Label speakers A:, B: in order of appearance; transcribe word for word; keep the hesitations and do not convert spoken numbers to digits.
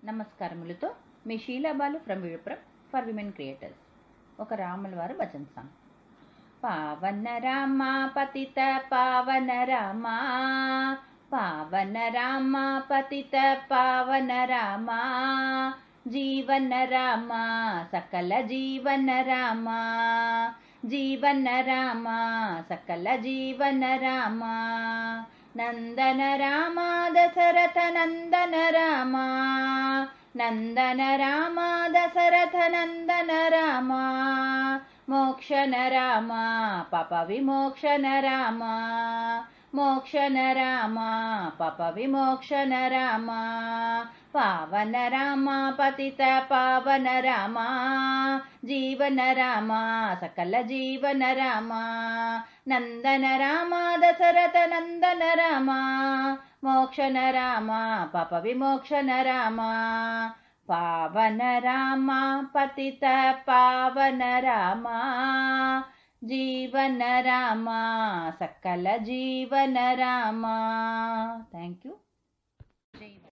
A: నమస్కారములతో మీ Sheelabalu from Villupuram for women creators. ఒక రాముల వారు భజన్ సాంగ్. పావన రామ పతిత పావన రామ, పావన రామ పతిత పావన రామ, జీవన రామ సకల జీవన రామ, జీవన రామ సకల జీవన రామ, నందన రామ దశరథ నందన రామ, నందన రామ దశరథ నందన రామ, మోక్షణ రామ పాప విమోక్షణ రామ, మోక్షణ రామ పాప విమోక్షణ రామ, పావన రామ పతిత పావన రామ, జీవన రామ సకల జీవన రామ, నందన రామ దశరథ నందన రామ, మోక్షణ రామ పాప విమోక్షణ రామ, పావన రామ పతిత పావన రామ, జీవన రామ సకల జీవన రామ. Thank you.